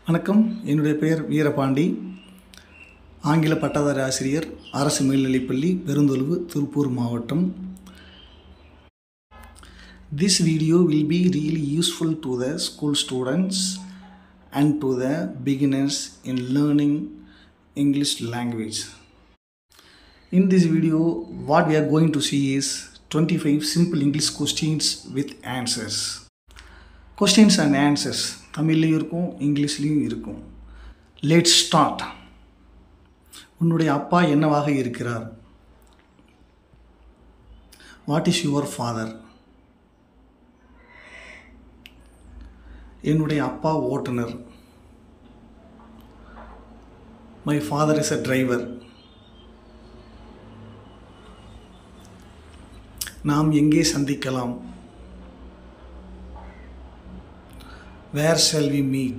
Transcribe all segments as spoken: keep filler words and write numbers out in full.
வணக்கம். என்னுடைய பெயர் வீரபாண்டி. ஆங்கில பட்டதாரி ஆசிரியர், அரசு மேல்நிலைப்பள்ளி, பெருந்தொழுவு, திருப்பூர் மாவட்டம். This video will be really useful to the school students and to the beginners in learning English language. In this video, what we are going to see is twenty-five simple English questions with answers. Questions and answers தமிழ்லையும் இருக்கும், இங்கிலீஷ்லேயும் இருக்கும். Let's start. உன்னுடைய அப்பா என்னவாக இருக்கிறார்? What is your father? என்னுடைய அப்பா ஓட்டுநர். My father is a driver. நாம் எங்கே சந்திக்கலாம்? Where shall we meet?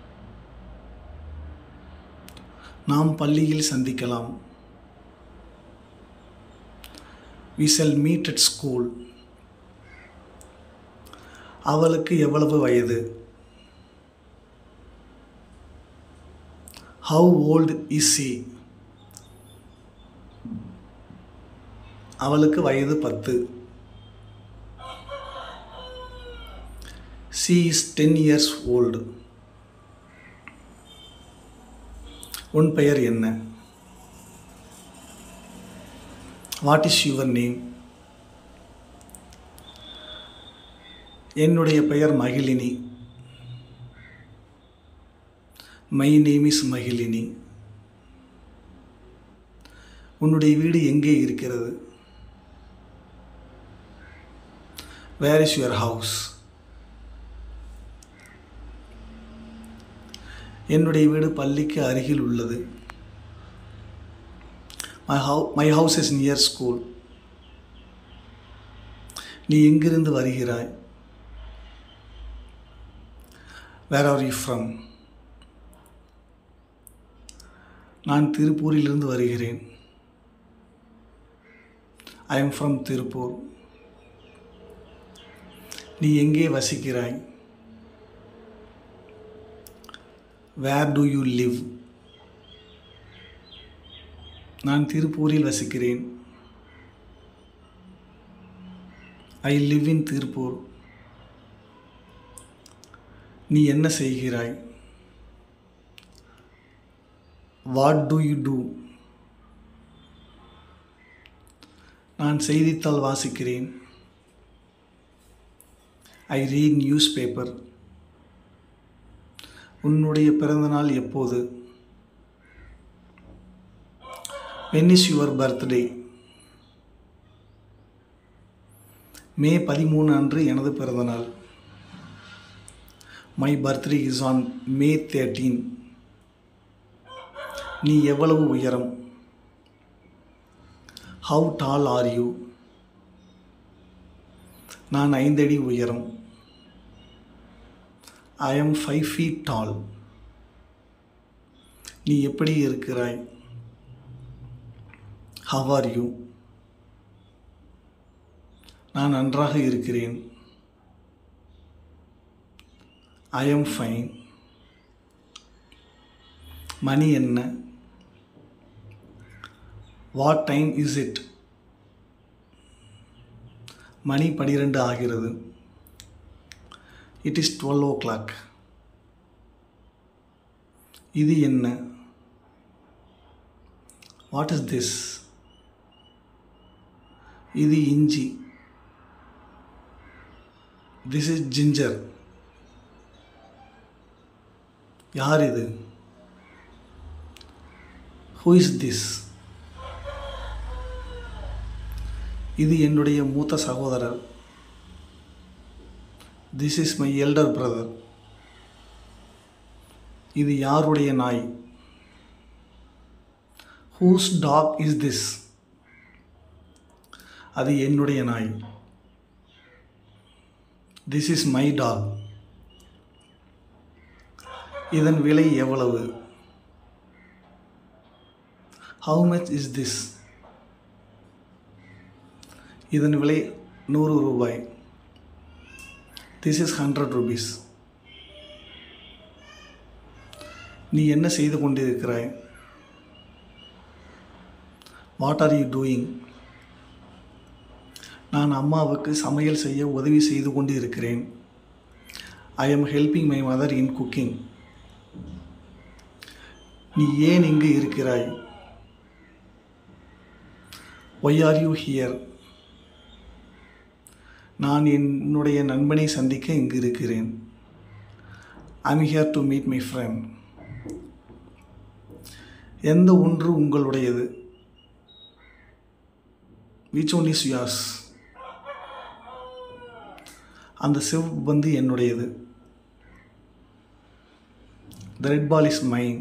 நாம் பள்ளியில் சந்திக்கலாம். We shall meet at school. அவளுக்கு எவ்வளவு வயது? How old is she? அவளுக்கு வயது பத்து. She is ten years old. உன் பெயர் என்ன? What is your name? என்னுடைய பெயர் Magizhini. My name is Magizhini. உன்னுடைய வீடு எங்கே இருக்கிறது? Where is your house? என்னுடைய வீடு பள்ளிக்கு அருகில் உள்ளது. My house, my house is near school. நீ எங்கிருந்து வருகிறாய்? Where are you from? நான் திருப்பூரிலிருந்து வருகிறேன். I am from Tiruppur. நீ எங்கே வசிக்கிறாய்? Where do you live? நான் திருப்பூரில் வசிக்கிறேன். I live in Tiruppur. நீ என்ன செய்கிறாய்? What do you do? நான் செய்தித்தாள் வாசிக்கிறேன். I read newspaper. உன்னுடைய பிறந்தநாள் எப்போது? When is your birthday? மே பதிமூணு அன்று எனது பிறந்தநாள். My birthday is on May thirteenth. நீ எவ்வளவு உயரம்? How tall are you? நான் ஐந்தடி உயரம். I am five feet tall. நீ எப்படி இருக்கிறாய்? How are you? நான் நன்றாக இருக்கிறேன். I am fine. மணி என்ன? What time is it? மணி பனிரெண்டு ஆகிறது. It is twelve o'clock. இது என்ன? What is this? இது இஞ்சி. This is ginger. யார் இது? Who is this? இது என்னுடைய மூத்த சகோதரர். This is my elder brother. இது யாருடைய நாய்? Whose dog is this? அது என்னுடைய நாய். This is my dog. இதன் விலை எவ்வளவு? How much is this? இதன் விலை நூறு ரூபாய். This is one hundred rupees. நீ என்ன செய்து கொண்டிருக்கிறாய்? What are you doing? நான் அம்மாவுக்கு சமையல் செய்ய உதவி செய்து கொண்டு இருக்கிறேன். I am helping my mother in cooking. நீ ஏன் இங்கு இருக்கிறாய்? Why are you here? நான் என்னுடைய நண்பனை சந்திக்க இங்கு இருக்கிறேன். I am here to meet my friend. எந்த ஒன்று உங்களுடையது? Which one is yours? அந்த செவ்வந்து என்னுடையது. The red ball is mine.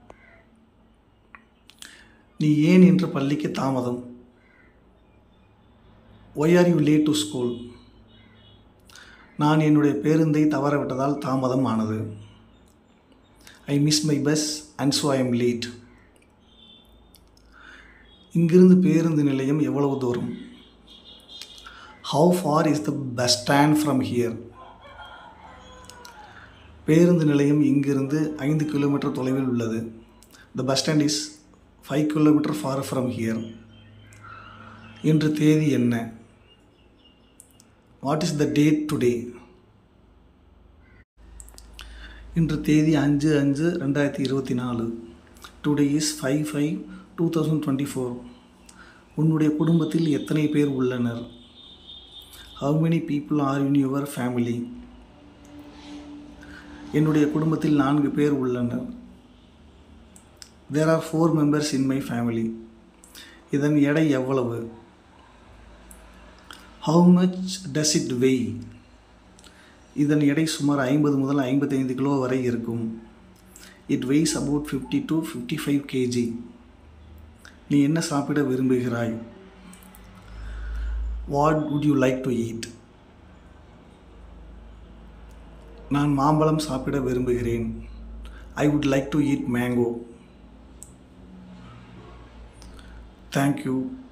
நீ ஏன் இன்று பள்ளிக்கு தாமதம்? Why are you late to school? நான் என்னுடைய பேருந்தை தவறவிட்டதால் தாமதம் ஆனது. I missed my bus and so I am late. இங்கிருந்து பேருந்து நிலையம் எவ்வளவு தூரம்? How far is the bus stand from here? பேருந்து நிலையம் இங்கிருந்து ஐந்து கிலோமீட்டர் தொலைவில் உள்ளது. The bus stand is five kilometers far from here. இன்று தேதி என்ன? What is the date today? இன்று தேதி அஞ்சு அஞ்சு ரெண்டாயிரத்தி இருபத்தி நாலு. Today is five five twenty twenty-four. உன்னுடைய குடும்பத்தில் எத்தனை பேர் உள்ளனர்? How many people are in your family? என்னுடைய குடும்பத்தில் நான்கு பேர் உள்ளனர். There are four members in my family. இதன் எடை எவ்வளவு? How much does it weigh? இதன் எடை சுமார் ஐம்பது முதல் ஐம்பத்தைந்து கிலோ வரை இருக்கும். It weighs about fifty to fifty-five kilograms. நீ என்ன சாப்பிட விரும்புகிறாய்? What would you like to eat? நான் மாம்பழம் சாப்பிட விரும்புகிறேன். I would like to eat mango. Thank you.